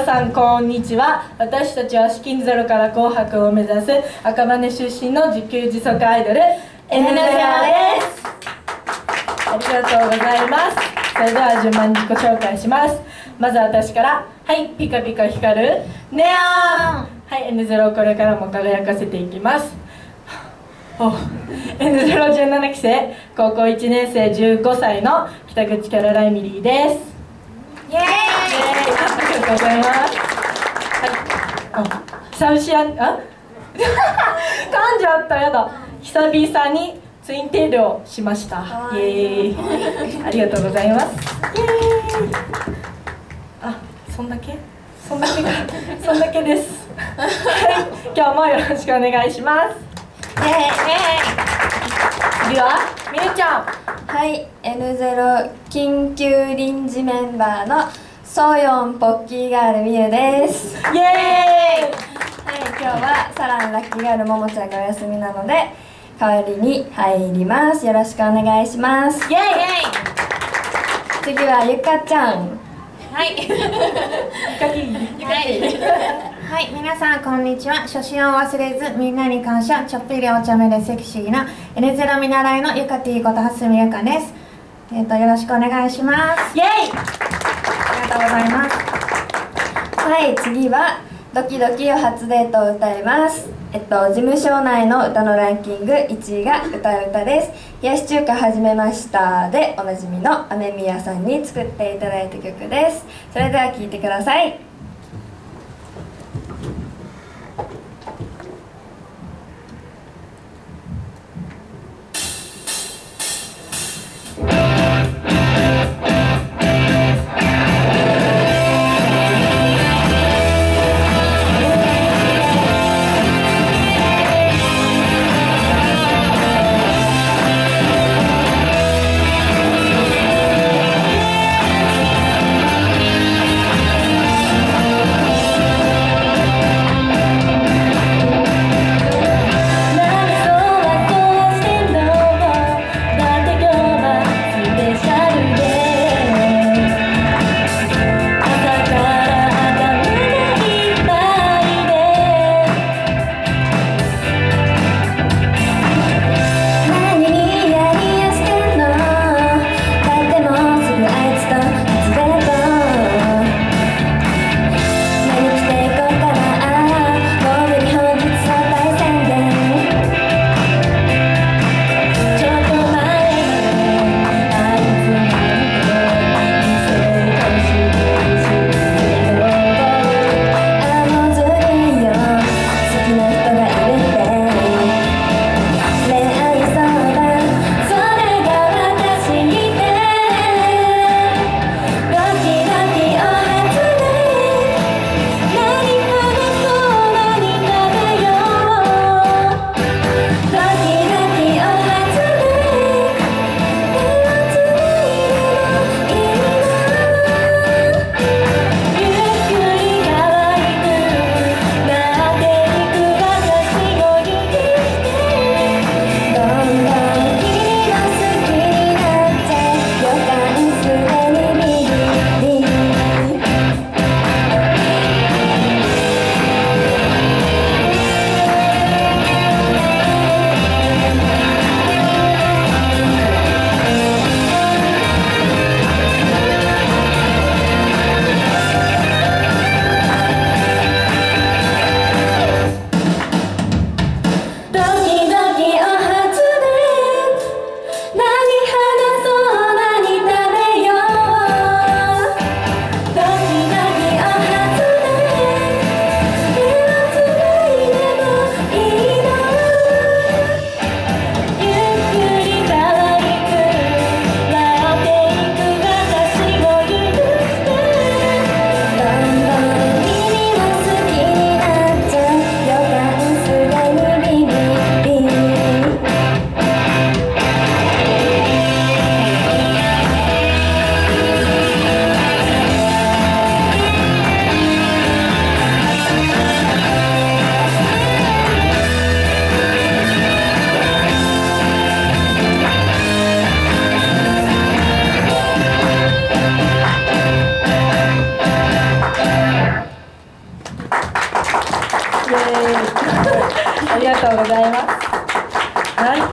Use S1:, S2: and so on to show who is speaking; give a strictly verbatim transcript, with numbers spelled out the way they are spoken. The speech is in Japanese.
S1: さんこんにちは。私たちは資金ゼロから紅白を目指す赤羽出身の自給自足アイドル エヌゼロ です。ありがとうございます。それでは順番に自己紹介します。まず私から、はい、ピカピカ光るネオン。はい、エヌゼロ をこれからも輝かせていきます。エヌゼロじゅうなな 期生、高校いちねん生じゅうごさいの北口キャロライミリーです。イエーイ。ありがとうございます。はい、久々あ噛んじゃった、やだ。久々にツインテールをしました。イエーイ。ありがとうございます。イエーイ。あ、そんだけそんだけそんだけです。はい、今日もよろしくお願いします。イエーイ。次はみるちゃん。
S2: はい、エヌゼロ 緊急臨時メンバーのソヨンポッキーガールみゆです。
S1: イエーイ。はい、
S2: 今日はサランラッキーガールももちゃんがお休みなので代わりに入ります。よろしくお願いします。
S1: イエーイ。
S2: 次はゆかちゃん。
S3: はい
S1: ゆかきゆかき
S3: はい、皆さんこんにちは。初心を忘れずみんなに感謝、ちょっぴりお茶目でセクシーな エヌゼロ 見習いのゆかティこと蓮見ゆかです。えっとよろしくお願いします。
S1: イエーイ。
S3: ありがとうございます。
S2: はい、次はドキドキを初デートを歌います。えっと事務所内の歌のランキングいちいが歌う歌です。冷やし中華始めましたでおなじみの雨宮さんに作っていただいた曲です。それでは聴いてください。
S1: イイエーイありがとうございます。はい。